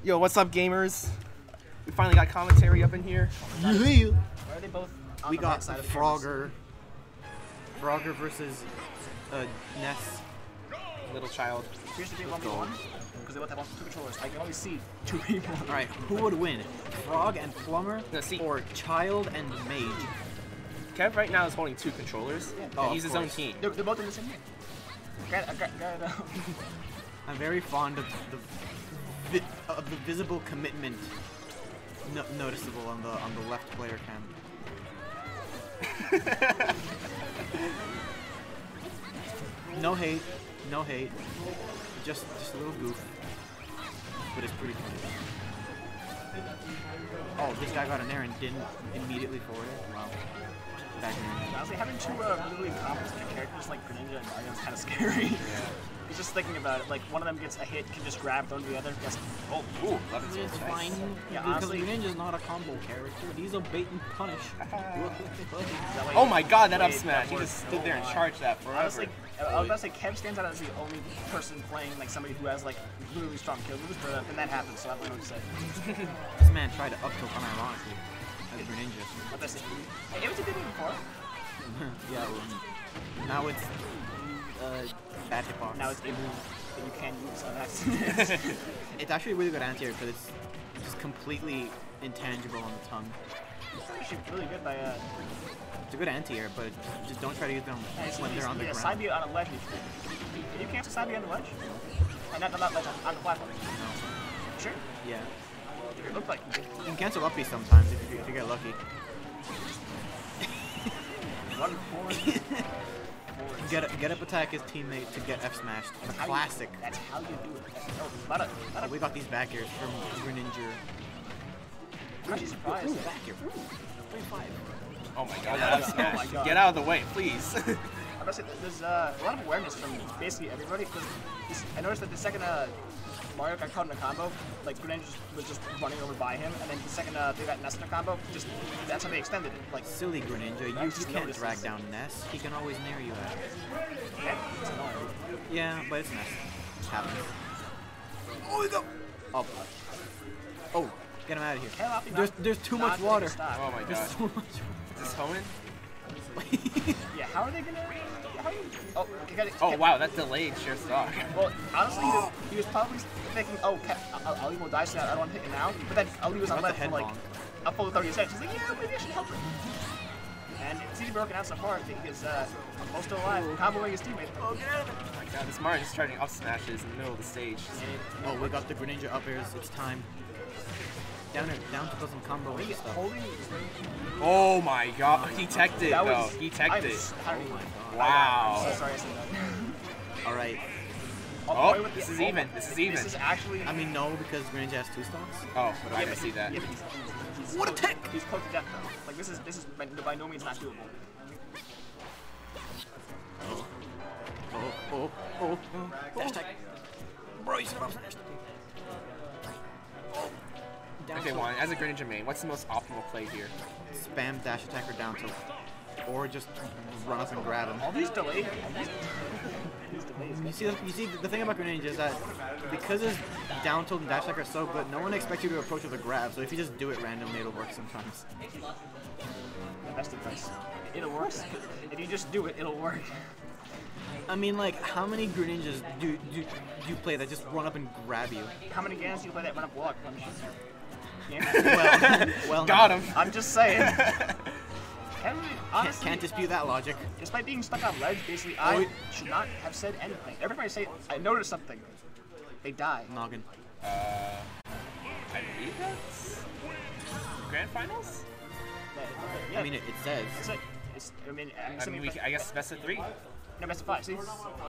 Yo, what's up, gamers? We finally got commentary up in here. Why are they both on We the got right side of the Frogger. Frogger versus Ness. Little child. Here's the game 1v1, because they both have two controllers. I can only see two people. Alright, who would win? Frog and Plumber? No, see- Or Child and Mage? Kev right now is holding two controllers. Yeah. And Oh, he's of his own course. team. They're both in the same game. I'm very fond of the visible commitment noticeable on the left player cam. No hate, no hate. Just a little goof. But it's pretty funny. Oh, this guy got in there and didn't immediately forward it. Wow. Back in. Honestly, having two really competent characters like Greninja and Mario is kind of scary. Yeah. He's just thinking about it. Like, one of them gets a hit, can just grab, throw to the other. Guess, oh, Ooh, 11 It's nice. fine. Yeah, because honestly- Greninja's not a combo character. He's a bait and punish. that way- Oh my god, that up Wait, smash. that He works. just stood there and Oh my. charged that forever. Honestly, I was about to say Kev stands out as the only person playing like somebody who has like really strong kill moves, but then that happens, so I don't know what to say. This man tried to up tilt unironically as Greninja. What did I say? Hey, it was a good one before. Yeah, well, now it's bad hitbox. Now it's a move that you can use on accident. It's actually a really good anti-air because it's just completely intangible on the tongue. It's actually really good by It's a good anti-air, but just don't try to use them when they're on the ground. side B on a ledge. Can you cancel side B on the ledge? And not ledge, on the platform. No. Sure? Yeah. It looked like you You can cancel up B sometimes if you get lucky. did. 1 4. Get up attack his teammate to get F smashed. The classic. That's how you do it. Oh, We got these back airs from Greninja. I'm actually surprised. Ooh, back air. 3-5. Oh my god, that up Oh smash. my God. Get out of the way, please. I'm gonna say there's a lot of awareness from basically everybody. Because I noticed that the second Mario got caught in a combo, like Greninja was just running over by him, and then the second they got Ness in a combo, just that's how they extended it. Like, Silly Greninja, you just can't noticed drag this. down Ness. He can always nair you at. yeah, it's annoying. Yeah, but it's Ness. It happens. Oh, we go! Oh, oh, get him out of here. Hell, I'll be There's too not much taking water. stock. Oh my There's god. so much Is this Hoenn? water. Yeah, how are they gonna? How are you? Oh, okay, got it. Oh wow, that delayed sheer stock. Well, honestly, he was probably thinking, oh, Ali will die, so I don't want to pick it now. But then Ali was on That's left a for like head a full 30 seconds. He's like, yeah, maybe I should help her. And it's easy broken out so far because I'm most still alive, comboing his teammate. Oh, get out of it! Oh my god, this Mario just charging up smashes in the middle of the stage. Oh, we got the Greninja up airs. It's time. Down to some combo Are and you stuff. holding? Oh my god, he teched it That though. was. He teched it. Oh my god. Wow. I'm so sorry I said that. Alright. Oh, boy with this the- is even. This is even. This is actually. I mean, no, because Greninja has 2 stocks. Oh, but I didn't see that. Yeah, but he's What a tech! He's close to death though. Like this is by no means not doable. Oh. Dash tech. Bro, you should have finished. Down Okay, tilt. Juan, as a Greninja main, what's the most optimal play here? Spam dash attack or down tilt. Or just run up and grab him. All these delays. These delays. You see, the thing about Greninja is that because his down tilt and dash attack are so good, no one expects you to approach with a grab. So if you just do it randomly, it'll work sometimes. That's the price. It'll work. If you just do it, it'll work. I mean, like, how many Greninjas do you play that just run up and grab you? How many games do you play that run up block? Well, Got no. him. I'm just saying. Honestly, Can't dispute that logic. despite being stuck on ledge, basically, I should not have said anything. Everybody say, I noticed something. They die. Noggin. I believe that's Grand Finals? Yeah, I mean, it says. it's like, I mean, I mean, I guess best of 3. no, best of 5. See,